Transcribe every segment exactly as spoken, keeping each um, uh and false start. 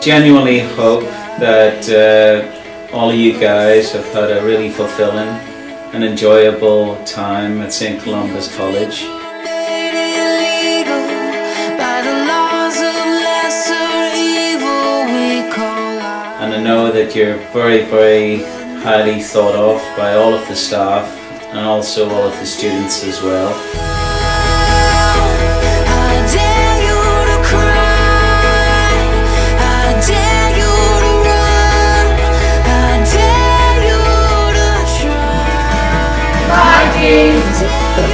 genuinely hope that uh, all of you guys have had a really fulfilling and enjoyable time at Saint Columba's College. And I know that you're very, very highly thought of by all of the staff and also all of the students as well. Marquis!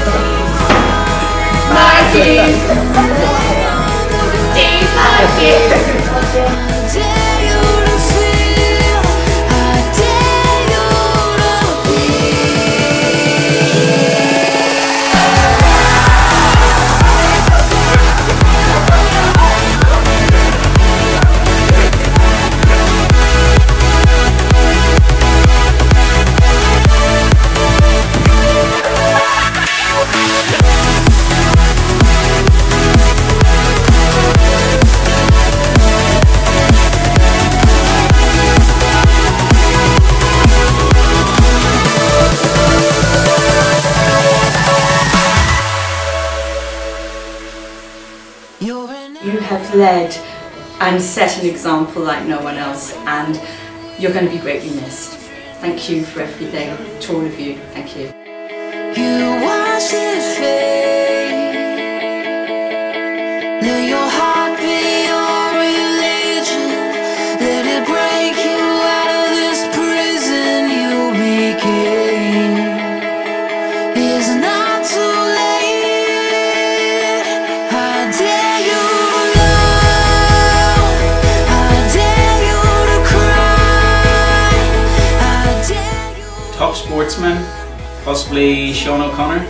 Marquis! Steve Marquis! You have led and set an example like no one else, and you're going to be greatly missed. Thank you for everything, to all of you. Thank you. You watched it fade. Let your heart be your religion. Let it break you out of this prison you became. It's not too late. I dare you. Top sportsman, possibly Sean O'Connor.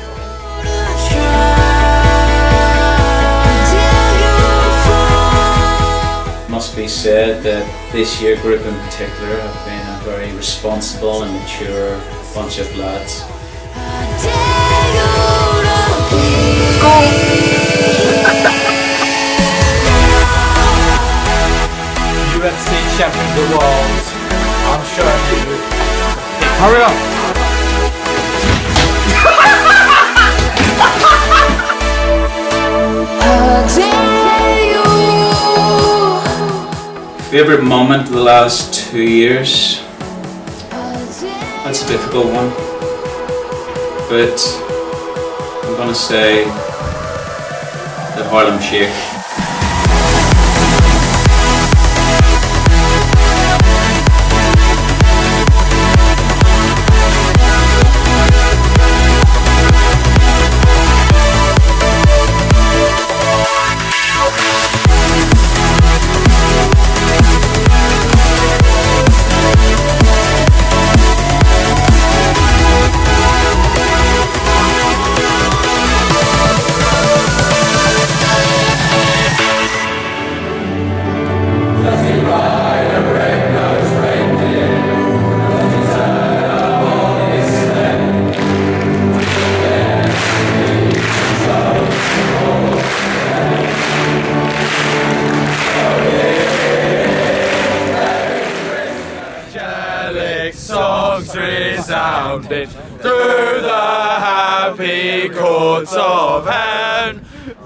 Must be said that this year group in particular have been a very responsible and mature bunch of lads. U F C champion of the world, I'm showing you. Hurry up! Favourite moment of the last two years? That's a difficult one. But I'm gonna say the Harlem Shake. Songs resounding through the happy courts of heaven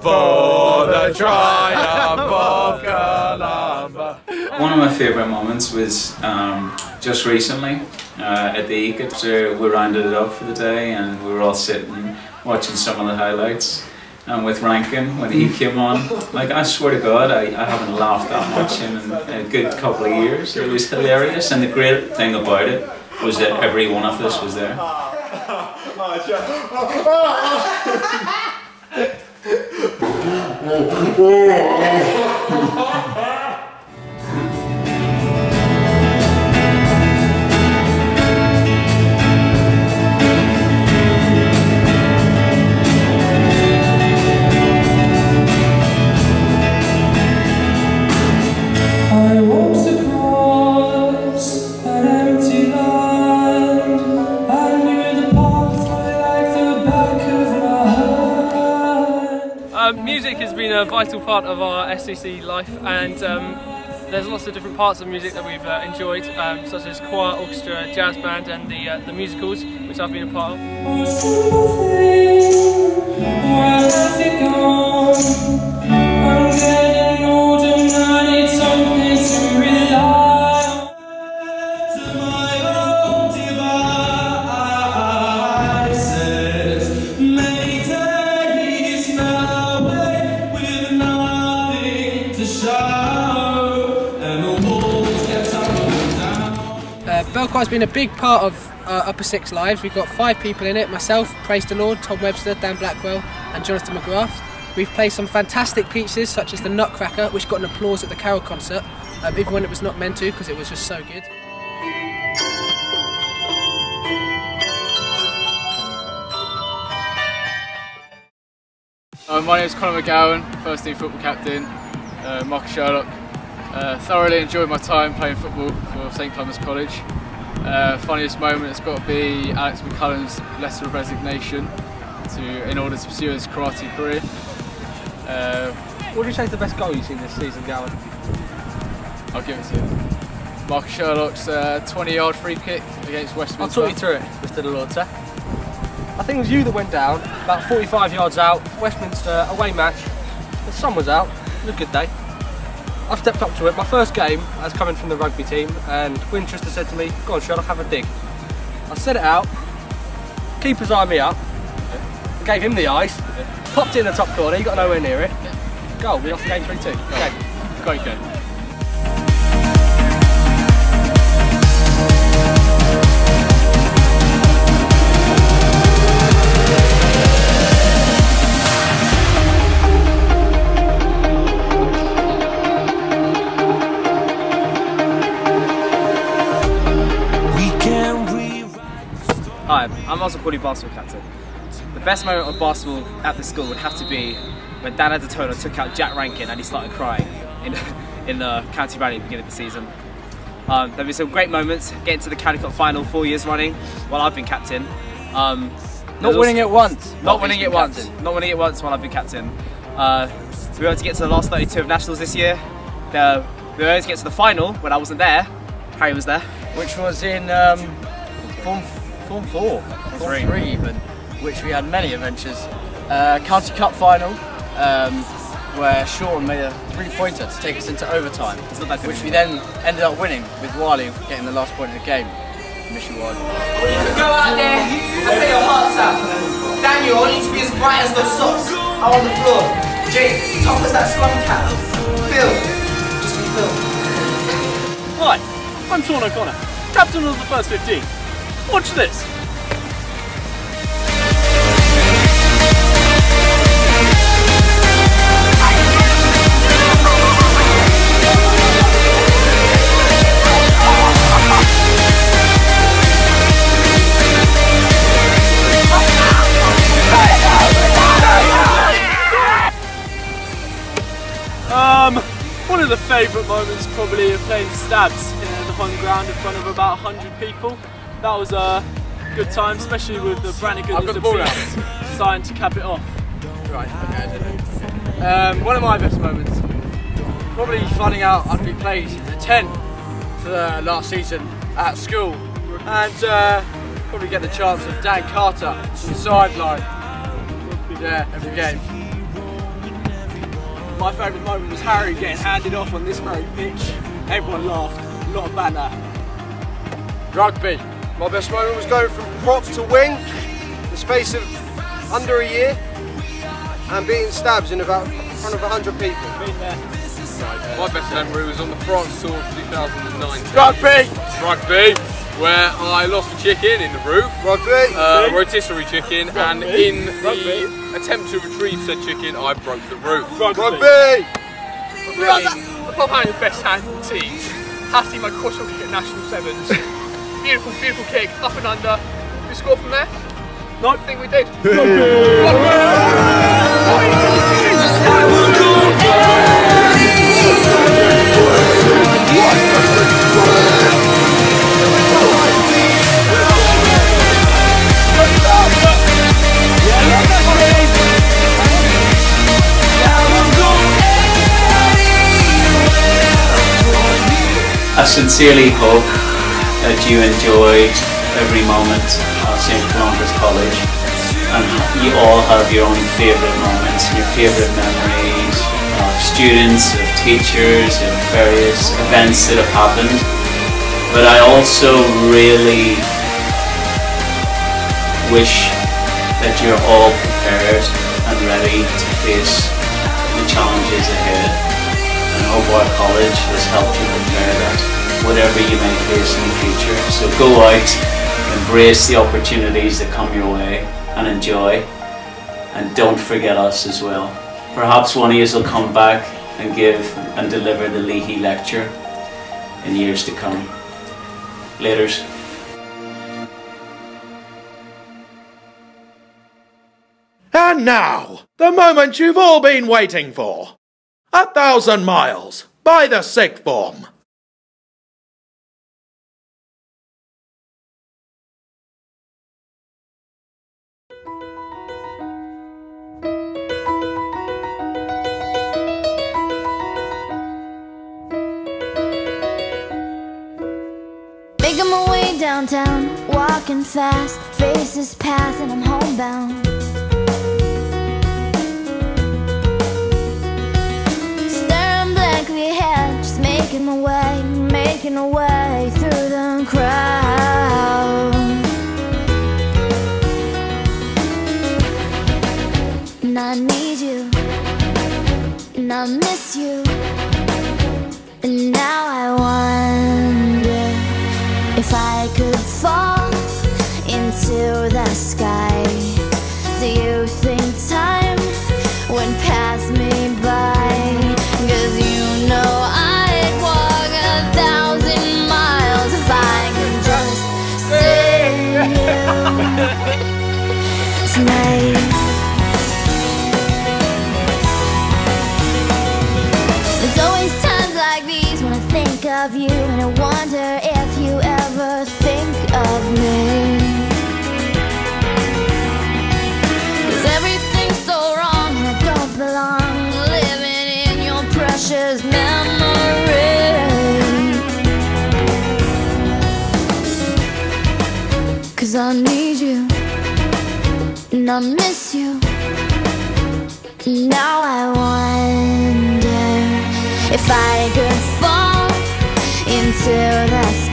for the triumph of Columba. One of my favourite moments was um, just recently uh, at the Ecot. So we rounded it up for the day and we were all sitting watching some of the highlights. And with Rankin, when he came on, like I swear to God, I, I haven't laughed that much in a good couple of years. It was hilarious, and the great thing about it was that every one of us was there. Um, music has been a vital part of our S C C life, and um, There's lots of different parts of music that we've uh, enjoyed, um, such as choir, orchestra, jazz band, and the uh, the musicals, which I've been a part of. Belchoir's been a big part of uh, Upper Six Lives. We've got five people in it: myself, praise the Lord, Tom Webster, Dan Blackwell and Jonathan McGrath. We've played some fantastic pieces such as the Nutcracker, which got an applause at the Carol concert, um, even when it was not meant to, because it was just so good. Uh, my name is Conor McGowan, first team football captain, uh, Marcus Sherlock. Uh, thoroughly enjoyed my time playing football for St Clement's College. Uh, funniest moment has got to be Alex McCullum's letter of resignation to, in order to pursue his karate career. Uh, what would you say is the best goal you've seen this season, Gowan? I'll give it to you. Marcus Sherlock's uh, twenty yard free kick against Westminster. I'll talk you through it, Mister Delorte. I think it was you that went down, about forty-five yards out, Westminster away match. The sun was out, it was a good day. I stepped up to it, my first game as coming from the rugby team, and Winchester said to me, "Go on Sherlock, have a dig." I set it out, keeper's eyed me up, gave him the ice, popped it in the top corner, he got nowhere near it. Goal, we lost the game three two. Okay. Great game. Hi, I'm also Cordy basketball captain. The best moment of basketball at the school would have to be when Dan Adatona took out Jack Rankin and he started crying in, in the county rally at the beginning of the season. Um, there have been some great moments, getting to the county cup final four years running while I've been captain. Um, not winning it once. Not winning it once. Captain. Not winning it once while I've been captain. Uh, we were able to get to the last thirty-two of nationals this year. The, we were able to get to the final when I wasn't there. Harry was there. Which was in um, Form Form four, Form three. three even, which we had many adventures. Uh, County Cup final, um, where Sean made a three-pointer to take us into overtime, which we then ended up winning with Wiley getting the last point of the game. Mission one. Go out there and play your hearts out. Daniel, I need to be as bright as those socks out on the floor. Jake, tough as that slum cat. Phil, just be Phil. Hi, I'm Sean O'Connor, captain of the first fifteen. Watch this! Um, one of the favourite moments probably of playing stabs in the home ground in front of about one hundred people. That was a good time, especially with the Brannigan as a beast sign to cap it off. Right, okay, I did it. Um, one of my best moments, probably finding out I'd be played at ten for the last season at school, and uh, probably get the chance of Dan Carter on the sideline. Yeah, every game. My favourite moment was Harry getting handed off on this very pitch. Everyone laughed, a lot of banter. Rugby. My best moment was going from prop to wing in the space of under a year and beating stabs in about in front of one hundred people. My best memory was on the France Tour of two thousand nineteen. Rugby! Rugby, where I lost a chicken in the roof. Rugby! Uh, rotisserie chicken, Rugby. and in the Rugby. attempt to retrieve said chicken, I broke the roof. Rugby! Rugby. I love having the best hand in the team. Hattie my crossfield kick at National Sevens. Beautiful, beautiful kick, up and under. Did we score from there? No, I think we did. Yeah. sincerely hope that you enjoyed every moment of Saint Columba's College, and you all have your own favourite moments and your favourite memories of students, of teachers, of various events that have happened. But I also really wish that you're all prepared and ready to face the challenges ahead. And I hope our college has helped you prepare that, whatever you may face in the future. So go out, embrace the opportunities that come your way and enjoy. And don't forget us as well. Perhaps one of you will come back and give and deliver the Leahy lecture in years to come. Laters. And now, the moment you've all been waiting for. A thousand miles by the sixth form. Making my way downtown, walking fast, faces pass and I'm homebound. Staring blankly ahead, just making my way, making my way through the crowd. And I need you, and I miss you, and now I wonder if I could fall into the sky. Do you think time would pass me by? 'Cause you know I'd walk a thousand miles if I could just see you tonight. There's always times like these when I think of you, and I wonder if you ever think of me. 'Cause everything's so wrong and I don't belong, living in your precious memory. 'Cause I need you, and I miss you, now I wonder if I could fall into the